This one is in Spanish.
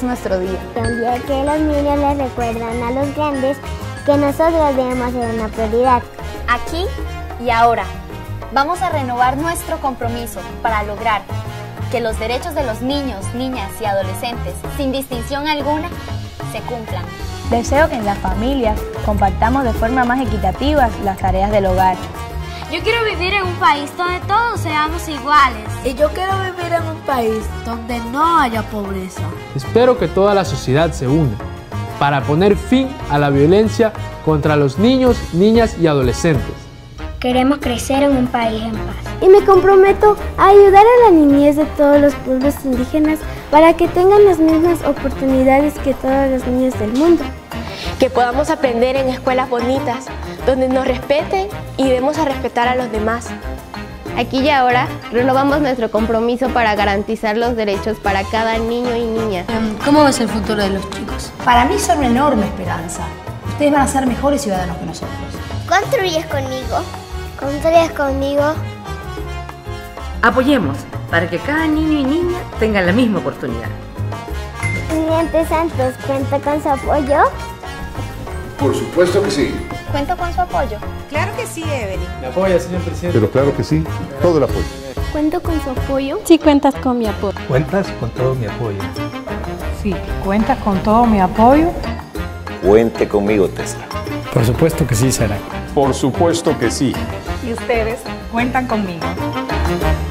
nuestro día. Un día que los niños les recuerdan a los grandes que nosotros debemos ser una prioridad. Aquí y ahora, vamos a renovar nuestro compromiso para lograr que los derechos de los niños, niñas y adolescentes, sin distinción alguna, se cumplan. Deseo que en las familias compartamos de forma más equitativa las tareas del hogar. Yo quiero vivir en un país donde todos seamos iguales. Y yo quiero vivir en un país donde no haya pobreza. Espero que toda la sociedad se una para poner fin a la violencia contra los niños, niñas y adolescentes. Queremos crecer en un país en paz. Y me comprometo a ayudar a la niñez de todos los pueblos indígenas para que tengan las mismas oportunidades que todos los niños del mundo. Que podamos aprender en escuelas bonitas, donde nos respeten y demos a respetar a los demás. Aquí y ahora renovamos nuestro compromiso para garantizar los derechos para cada niño y niña. ¿Cómo ves el futuro de los chicos? Para mí son una enorme esperanza. Ustedes van a ser mejores ciudadanos que nosotros. ¿Construyes conmigo? ¿Construyes conmigo? Apoyemos para que cada niño y niña tenga la misma oportunidad. Estudiantes Santos, ¿cuenta con su apoyo? Por supuesto que sí. ¿Cuento con su apoyo? Claro que sí, Evelyn. ¿Me apoya, señor presidente? Pero claro que sí, todo el apoyo. ¿Cuento con su apoyo? Sí, cuentas con mi apoyo. ¿Cuentas con todo mi apoyo? Sí, cuentas con todo mi apoyo. Cuente conmigo, Tesla. Por supuesto que sí, Sara. Por supuesto que sí. Y ustedes cuentan conmigo.